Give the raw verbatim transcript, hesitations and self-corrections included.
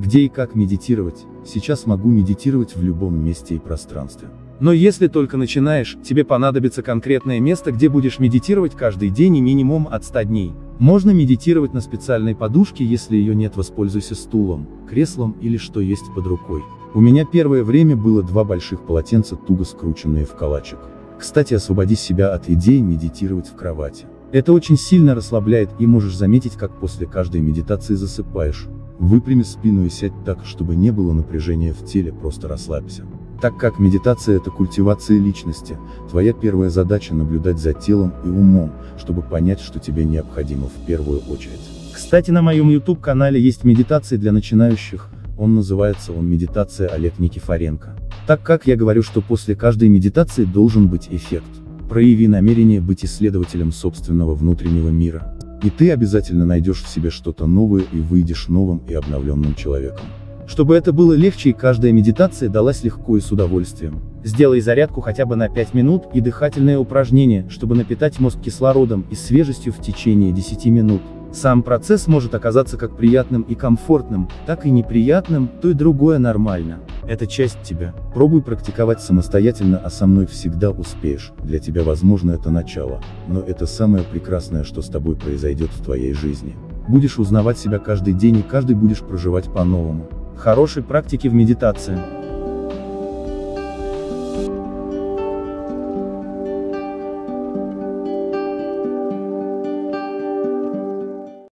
Где и как медитировать? Сейчас могу медитировать в любом месте и пространстве. Но если только начинаешь, тебе понадобится конкретное место, где будешь медитировать каждый день и минимум от ста дней. Можно медитировать на специальной подушке, если ее нет, воспользуйся стулом, креслом или что есть под рукой. У меня первое время было два больших полотенца, туго скрученные в калачик. Кстати, освободи себя от идеи медитировать в кровати. Это очень сильно расслабляет, и можешь заметить, как после каждой медитации засыпаешь. Выпрями спину и сядь так, чтобы не было напряжения в теле, просто расслабься. Так как медитация — это культивация личности, твоя первая задача — наблюдать за телом и умом, чтобы понять, что тебе необходимо в первую очередь. Кстати, на моем YouTube-канале есть медитации для начинающих, он называется он «Медитация Олег Никифоренко». Так как я говорю, что после каждой медитации должен быть эффект. Прояви намерение быть исследователем собственного внутреннего мира. И ты обязательно найдешь в себе что-то новое и выйдешь новым и обновленным человеком. Чтобы это было легче и каждая медитация далась легко и с удовольствием, сделай зарядку хотя бы на пять минут и дыхательное упражнение, чтобы напитать мозг кислородом и свежестью в течение десяти минут. Сам процесс может оказаться как приятным и комфортным, так и неприятным, то и другое нормально. Это часть тебя. Пробуй практиковать самостоятельно, а со мной всегда успеешь. Для тебя, возможно, это начало, но это самое прекрасное, что с тобой произойдет в твоей жизни. Будешь узнавать себя каждый день и каждый будешь проживать по-новому. Хорошей практики в медитации.